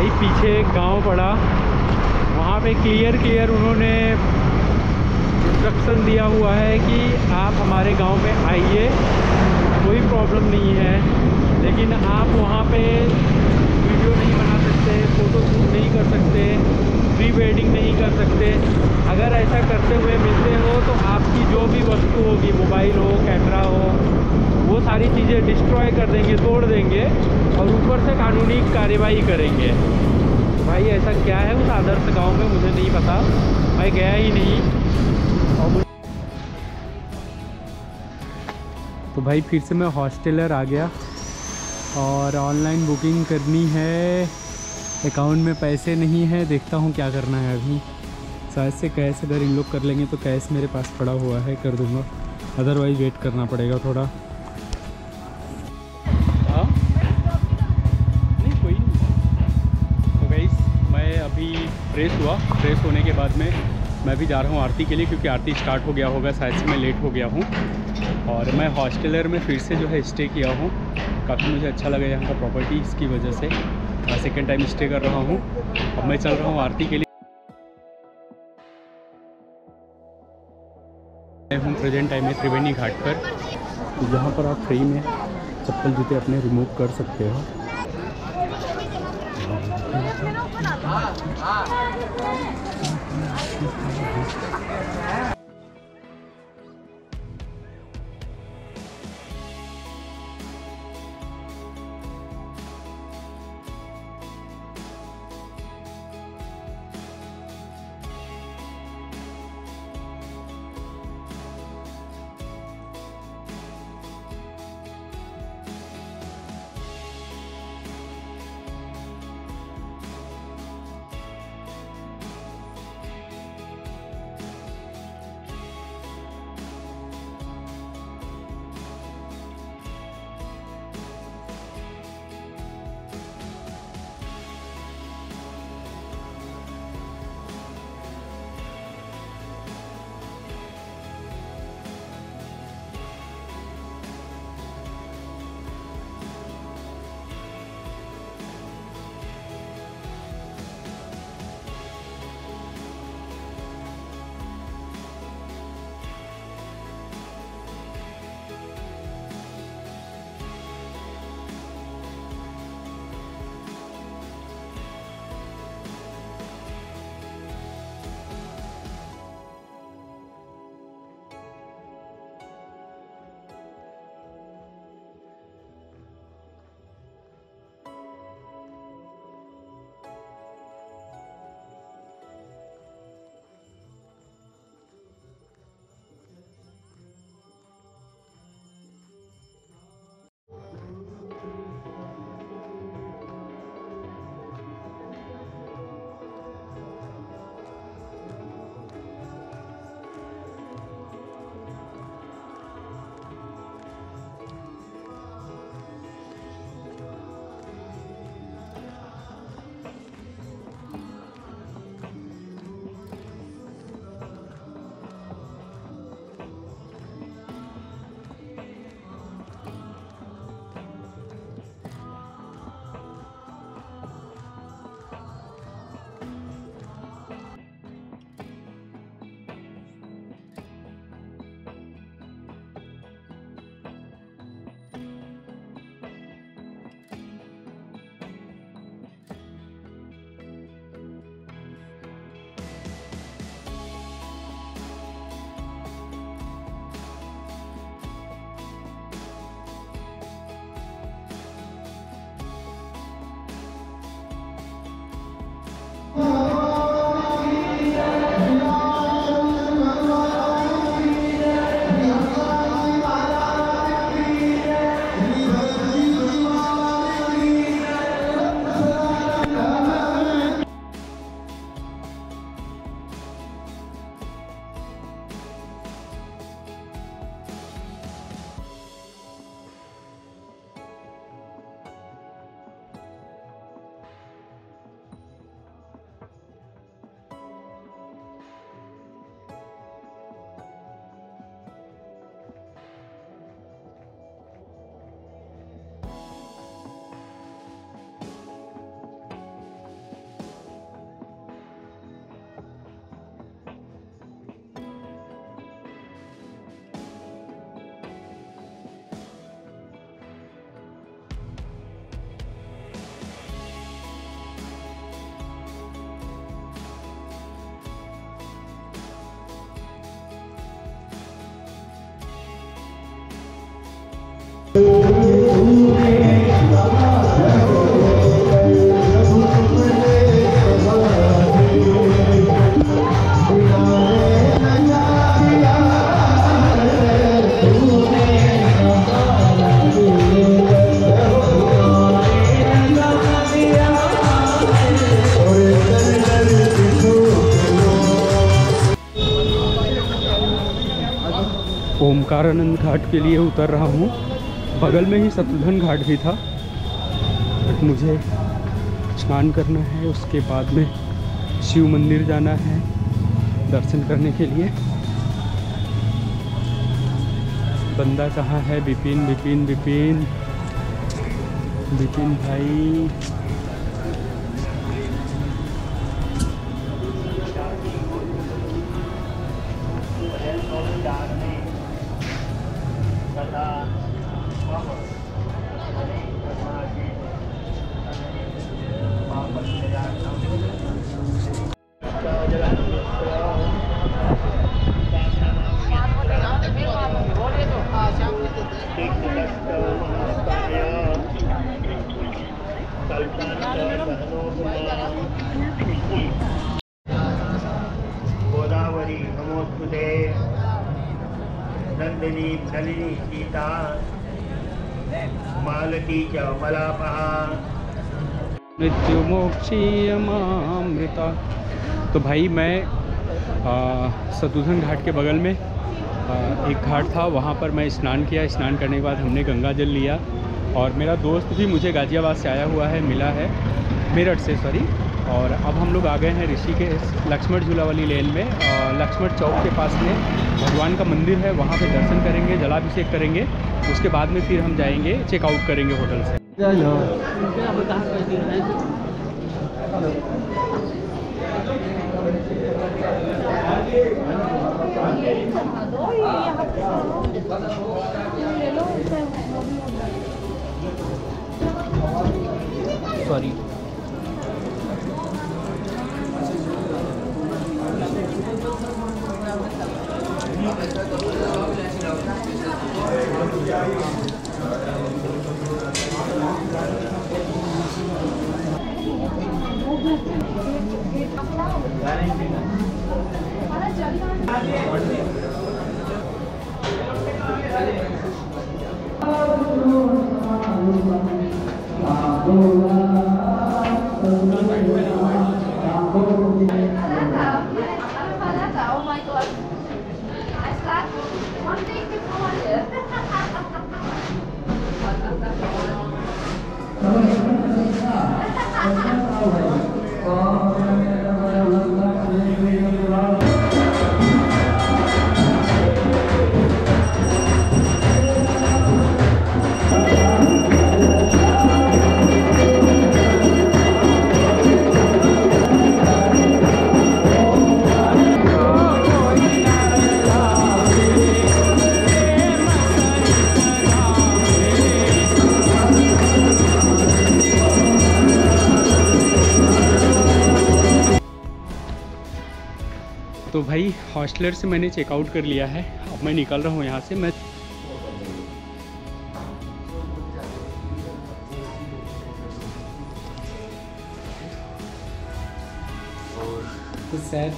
भाई पीछे एक गांव पड़ा, वहाँ पे क्लियर उन्होंने इंस्ट्रक्शन दिया हुआ है कि आप हमारे गांव में आइए, कोई प्रॉब्लम नहीं है, लेकिन आप वहाँ पे वीडियो नहीं बना सकते, फ़ोटो शूट नहीं कर सकते, प्री वेडिंग नहीं कर सकते। अगर ऐसा करते हुए मिलते हो तो आपकी जो भी वस्तु होगी, मोबाइल हो, कैमरा हो, वो सारी चीज़ें डिस्ट्रॉय कर देंगे, तोड़ देंगे और ऊपर से कानूनी कार्रवाई करेंगे। तो भाई ऐसा क्या है उस आदर्श गांव में, मुझे नहीं पता, मैं गया ही नहीं। और तो भाई फिर से मैं हॉस्टलर आ गया और ऑनलाइन बुकिंग करनी है, अकाउंट में पैसे नहीं है, देखता हूँ क्या करना है अभी। शायद से कैश अगर इन लोग कर लेंगे तो कैश मेरे पास पड़ा हुआ है, कर दूँगा, अदरवाइज़ वेट करना पड़ेगा थोड़ा। हाँ नहीं कोई नहीं। तो गाइस मैं अभी फ्रेश हुआ, फ्रेश होने के बाद में मैं भी जा रहा हूँ आरती के लिए, क्योंकि आरती स्टार्ट हो गया होगा, शायद से मैं लेट हो गया हूँ। और मैं हॉस्टलर में फिर से जो है स्टे किया हूँ, काफ़ी मुझे अच्छा लगा यहाँ का प्रॉपर्टीज़ की वजह से। सेकेंड टाइम स्टे कर रहा हूँ। अब मैं चल रहा हूँ आरती के लिए। मैं हूँ प्रेजेंट टाइम में त्रिवेणी घाट पर, जहाँ पर आप फ्री में चप्पल जूते अपने रिमूव कर सकते हो। ओमकारानंद घाट के लिए उतर रहा हूँ। बगल में ही शत्रुघ्न घाट भी था, बट मुझे स्नान करना है, उसके बाद में शिव मंदिर जाना है दर्शन करने के लिए। बंदा कहाँ है? विपिन विपिन विपिन विपिन भाई। गोदावरी नमोस्तुते नंदिनी नलिनी सीता मालती च मलापहा मृत्युमोक्षीयमामृता। तो भाई मैं शत्रुघ्न घाट के बगल में एक घाट था, वहाँ पर मैं स्नान किया। स्नान करने के बाद हमने गंगा जल लिया, और मेरा दोस्त भी मुझे गाज़ियाबाद से आया हुआ है, मिला है, मेरठ से सॉरी। और अब हम लोग आ गए हैं ऋषिकेश लक्ष्मण झूला वाली लेन में। लक्ष्मण चौक के पास में भगवान का मंदिर है, वहाँ पे दर्शन करेंगे, जलाभिषेक करेंगे। उसके बाद में फिर हम जाएंगे, चेकआउट करेंगे होटल से। सॉरी तो भाई हॉस्टलर से मैंने चेकआउट कर लिया है। अब मैं निकल रहा हूँ यहाँ से। मैं कुछ सैड।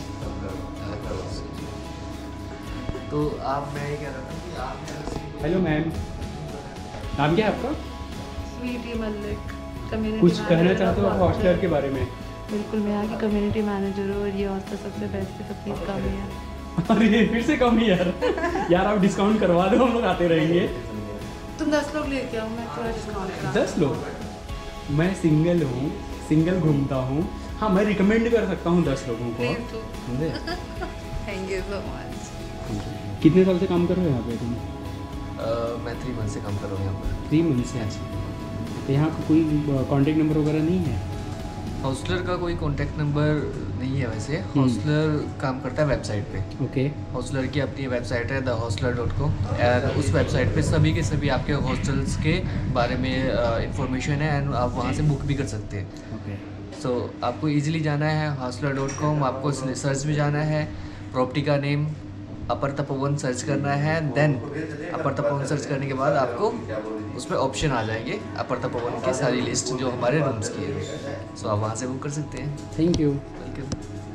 तो आप, मैं ये कह रहा था कि आप, हेलो मैम, नाम क्या है आपका? स्वीटी मलिक, कम्युनिटी। कुछ कहना चाहते हो आप हॉस्टलर के बारे में? बिल्कुल, मैं यहाँ की कम्युनिटी मैनेजर हूँ और ये हॉस्टल सबसे बेस्ट है, तो प्लीज़ कम है। अरे फिर से कम यार। यार आप डिस्काउंट करवा दो, हम लोग आते रहेंगे। तुम 10 लोग लेके आओ, मैं थोड़ा डिस्काउंट करा। 10 लोग? मैं सिंगल हूँ, सिंगल घूमता हूँ। हाँ, मैं रिकमेंड कर सकता हूँ 10 लोगों को। Thank you so much. कितने साल से काम कर रहे हो यहाँ पे तुम? मैं 3 मंथ से काम कर रहा हूँ यहाँ पर। 3 मंथ से? तो यहाँ का कोई कॉन्टेक्ट नंबर वगैरह नहीं है? हॉस्टलर का कोई कॉन्टैक्ट नंबर नहीं है वैसे। हॉस्टलर काम करता है वेबसाइट पे। ओके। हॉस्टलर की अपनी वेबसाइट है thehostler.com, और उस वेबसाइट पे सभी के सभी आपके हॉस्टल्स के बारे में इंफॉर्मेशन है, एंड आप वहाँ से बुक भी कर सकते हैं। ओके। सो आपको इजीली जाना है hostler.com, आपको सर्च में जाना है, प्रॉपर्टी का नेम अपर तपोवन सर्च करना है। देन अपर तपोवन सर्च करने के बाद आपको उसमें ऑप्शन आ जाएंगे अपर तपोवन की सारी लिस्ट जो हमारे रूम्स की है। सो आप वहाँ से बुक कर सकते हैं। Thank you. वेलकम।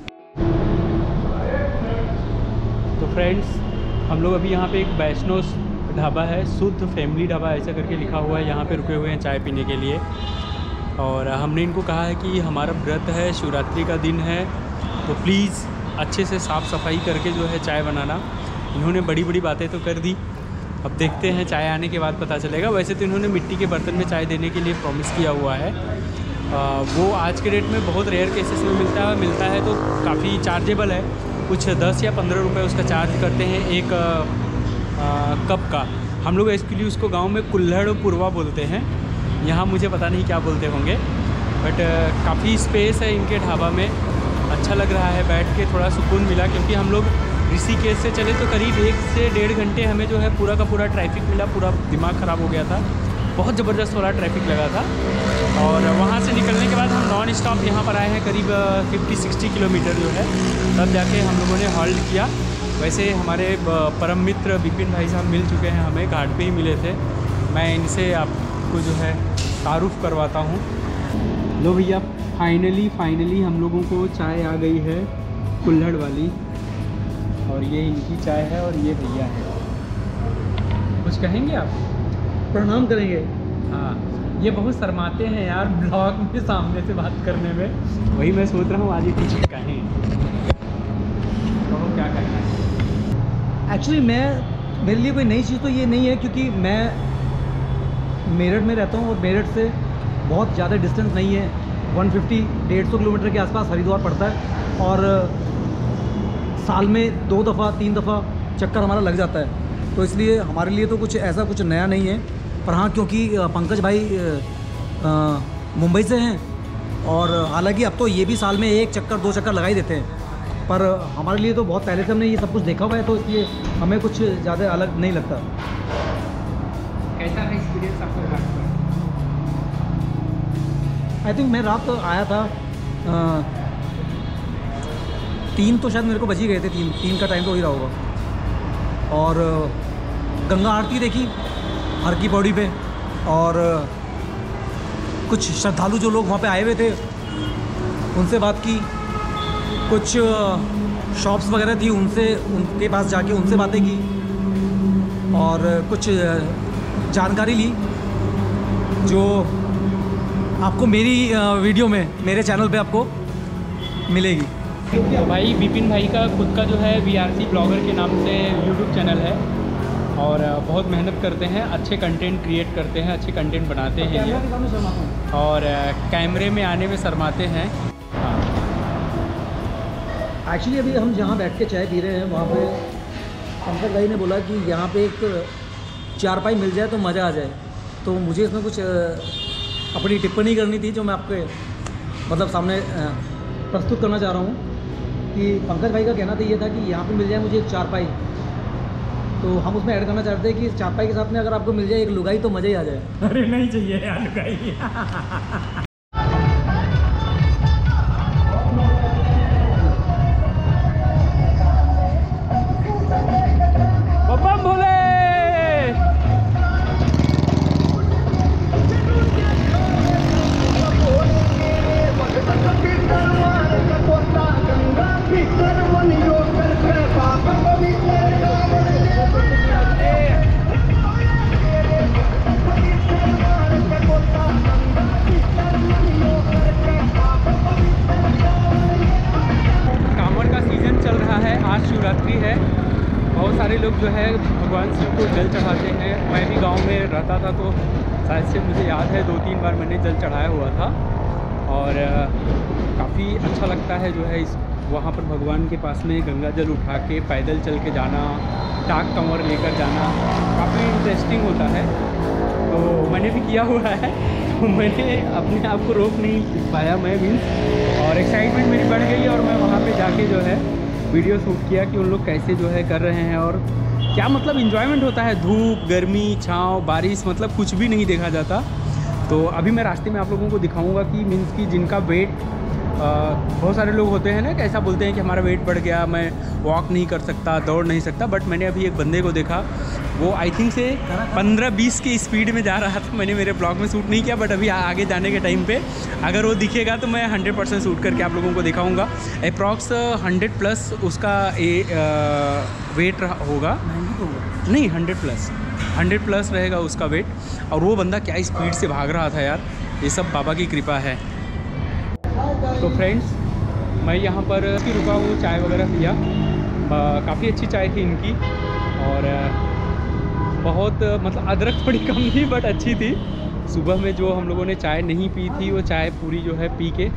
तो फ्रेंड्स, हम लोग अभी यहाँ पे एक वैष्णो ढाबा है, शुद्ध फैमिली ढाबा ऐसा करके लिखा हुआ है, यहाँ पे रुके हुए हैं चाय पीने के लिए। और हमने इनको कहा है कि हमारा व्रत है, शिवरात्रि का दिन है, तो प्लीज़ अच्छे से साफ़ सफाई करके जो है चाय बनाना। इन्होंने बड़ी बड़ी बातें तो कर दी, अब देखते हैं चाय आने के बाद पता चलेगा। वैसे तो इन्होंने मिट्टी के बर्तन में चाय देने के लिए प्रॉमिस किया हुआ है। वो आज के डेट में बहुत रेयर केसेस में मिलता है तो काफ़ी चार्जेबल है। कुछ 10 या 15 रुपये उसका चार्ज करते हैं एक कप का। हम लोग एक्चुअली उसको गांव में कुल्हड़ पुरवा बोलते हैं, यहाँ मुझे पता नहीं क्या बोलते होंगे, बट काफ़ी स्पेस है इनके ढाबा में। अच्छा लग रहा है बैठ के, थोड़ा सुकून मिला, क्योंकि हम लोग ऋषिकेश से चले तो करीब 1 से 1.5 घंटे हमें जो है पूरा का पूरा ट्रैफिक मिला, पूरा दिमाग ख़राब हो गया था, बहुत ज़बरदस्त वाला ट्रैफिक लगा था। और वहाँ से निकलने के बाद हम नॉन स्टॉप यहाँ पर आए हैं, करीब 50-60 किलोमीटर जो है, तब जाके हम लोगों ने हॉल्ट किया। वैसे हमारे परम मित्र विपिन भाई साहब मिल चुके हैं, हमें घाट पे ही मिले थे। मैं इनसे आपको जो है तारुफ़ करवाता हूँ। लो भैया, फाइनली हम लोगों को चाय आ गई है कुल्हड़ वाली, और ये इनकी चाय है और ये भैया है। कुछ कहेंगे आप? प्रणाम करेंगे। हाँ, ये बहुत शर्माते हैं यार ब्लॉग में सामने से बात करने में, वही मैं सोच रहा हूँ आज ये कुछ कहें, तो क्या कहना है? एक्चुअली मेरे लिए कोई नई चीज़ तो ये नहीं है, क्योंकि मैं मेरठ में रहता हूँ और मेरठ से बहुत ज़्यादा डिस्टेंस नहीं है, 150-150 किलोमीटर के आसपास हरिद्वार पड़ता है, और साल में 2 दफ़ा 3 दफ़ा चक्कर हमारा लग जाता है, तो इसलिए हमारे लिए तो कुछ ऐसा कुछ नया नहीं है। पर हाँ, क्योंकि पंकज भाई मुंबई से हैं, और हालांकि अब तो ये भी साल में 1 चक्कर 2 चक्कर लगा ही देते हैं, पर हमारे लिए तो बहुत पहले से हमने ये सब कुछ देखा हुआ है, तो इसलिए हमें कुछ ज़्यादा अलग नहीं लगता। कैसा है एक्सपीरियंस आपको घाट पर? आई थिंक मैं रात आया था 3 तो शायद मेरे को बज ही गए थे, 3 का टाइम तो हो ही रहा होगा। और गंगा आरती देखी हर की पौड़ी पे, और कुछ श्रद्धालु जो लोग वहाँ पे आए हुए थे उनसे बात की, कुछ शॉप्स वगैरह थी उनके पास जाके उनसे बातें की, और कुछ जानकारी ली जो आपको मेरी वीडियो में मेरे चैनल पे आपको मिलेगी। भाई विपिन भाई का खुद का जो है VRC ब्लॉगर के नाम से यूट्यूब चैनल है, और बहुत मेहनत करते हैं, अच्छे कंटेंट क्रिएट करते हैं, अच्छे कंटेंट बनाते हैं ये, और कैमरे में आने में शर्माते हैं। एक्चुअली अभी हम जहाँ बैठ के चाय पी रहे हैं वहाँ पे पंकज भाई ने बोला कि यहाँ पे एक चारपाई मिल जाए तो मज़ा आ जाए, तो मुझे इसमें कुछ अपनी टिप्पणी करनी थी जो मैं आपके मतलब सामने प्रस्तुत करना चाह रहा हूँ। कि पंकज भाई का कहना तो ये था कि यहाँ पे मिल जाए मुझे एक चारपाई, तो हम उसमें ऐड करना चाहते हैं कि चारपाई के साथ में अगर आपको मिल जाए एक लुगाई तो मज़ा ही आ जाए। अरे नहीं चाहिए यार लुगाई। शिवरात्रि है, बहुत सारे लोग जो है भगवान शिव को जल चढ़ाते हैं। मैं भी गांव में रहता था तो शायद से मुझे याद है 2-3 बार मैंने जल चढ़ाया हुआ था, और काफ़ी अच्छा लगता है जो है इस वहाँ पर भगवान के पास में गंगा जल उठा के पैदल चल के जाना, टाक कंवर लेकर जाना, काफ़ी इंटरेस्टिंग होता है। तो मैंने भी किया हुआ है, तो मैंने अपने आप को रोक नहीं पाया मैं मीन्स, और एक्साइटमेंट मेरी बढ़ गई, और मैं वहाँ पे जाके जो है वीडियो शूट किया कि उन लोग कैसे जो है कर रहे हैं, और क्या मतलब इन्जॉयमेंट होता है। धूप, गर्मी, छाँव, बारिश, मतलब कुछ भी नहीं देखा जाता। तो अभी मैं रास्ते में आप लोगों को दिखाऊंगा कि मीन्स कि जिनका वेट बहुत सारे लोग होते हैं ना कि ऐसा बोलते हैं कि हमारा वेट बढ़ गया, मैं वॉक नहीं कर सकता, दौड़ नहीं सकता, बट मैंने अभी एक बंदे को देखा, वो आई थिंक से 15-20 की स्पीड में जा रहा था। मैंने मेरे ब्लॉग में शूट नहीं किया, बट अभी आगे जाने के टाइम पे अगर वो दिखेगा तो मैं 100% शूट करके आप लोगों को दिखाऊंगा। अप्रॉक्स 100+ उसका वेट होगा, नहीं 100+ रहेगा उसका वेट, और वो बंदा क्या स्पीड से भाग रहा था यार, ये सब बाबा की कृपा है। तो फ्रेंड्स, मैं यहाँ पर रुका हूँ, चाय वगैरह पिया, काफ़ी अच्छी चाय थी इनकी, और बहुत मतलब अदरक थोड़ी कम थी बट अच्छी थी। सुबह में जो हम लोगों ने चाय नहीं पी थी वो चाय पूरी जो है पी के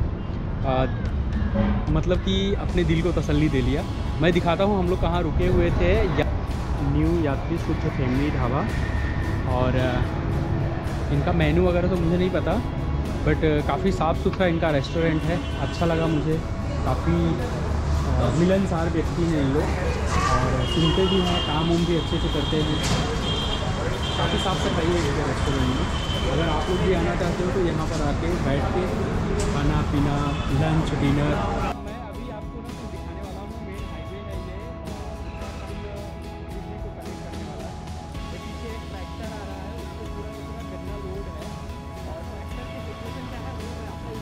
मतलब कि अपने दिल को तसल्ली दे लिया। मैं दिखाता हूँ हम लोग कहाँ रुके हुए थे। न्यू यात्री शुद्ध फैमिली ढाबा, और इनका मेनू वगैरह तो मुझे नहीं पता, बट काफ़ी साफ़ सुथरा इनका रेस्टोरेंट है। अच्छा लगा मुझे, काफ़ी मिलनसार व्यक्ति हैं इन लोग, और सुनते भी हैं, काम उम भी अच्छे से करते हैं। काफ़ी साफ़ सफाई है इनके रेस्टोरेंट में। अगर आप लोग भी आना चाहते हो तो यहाँ पर आके बैठ के खाना पीना, लंच डिनर। मैं अभी आपको ना कुछ दिखाने वाला हूँ। मेन हाईवे है ये, दिल्ली को कनेक्ट करने वाला है। ये पीछे एक ट्रैक्टर आ रहा है, उसको पूरा गन्ना रोड है, और ट्रैक्टर की सिचुएशन क्या है वो मैं आपको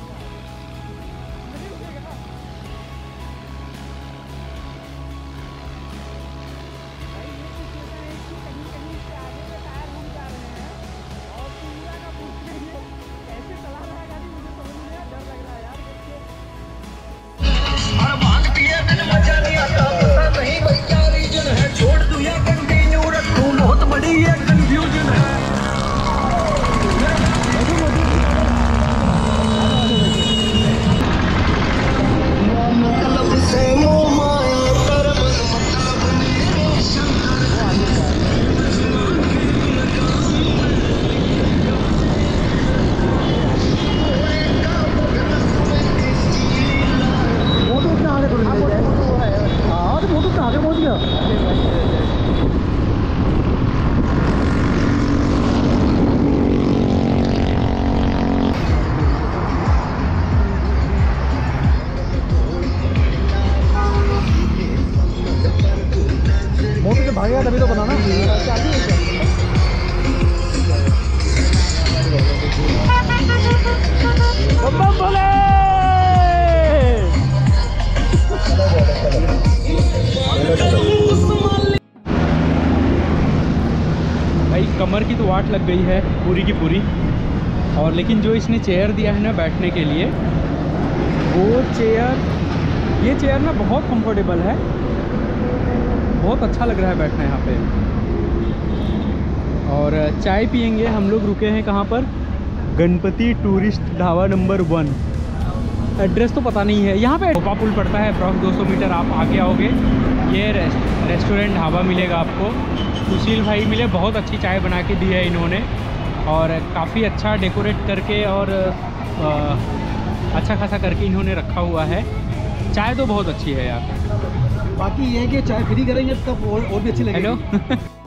भागेगा तभी तो बनाना। भाई कमर की तो वाट लग गई है पूरी की पूरी, और लेकिन जो इसने चेयर दिया है ना बैठने के लिए, वो चेयर, ये चेयर ना बहुत कंफर्टेबल है, बहुत अच्छा लग रहा है बैठना यहाँ पे। और चाय पियेंगे हम लोग। रुके हैं कहाँ पर? Ganpati tourist dhaba number 1। Address तो पता नहीं है। यहाँ पे गोपा पुल पड़ता है, अप्रॉक्स 200 मीटर आप आगे आओगे, ये रेस्टोरेंट ढाबा मिलेगा आपको। सुशील भाई मिले, बहुत अच्छी चाय बना के दी है इन्होंने, और काफ़ी अच्छा डेकोरेट करके और अच्छा खासा करके इन्होंने रखा हुआ है। चाय तो बहुत अच्छी है यार। बाकी ये है कि चाय फ्री करेंगे तब और भी अच्छी लगेगी। हेलो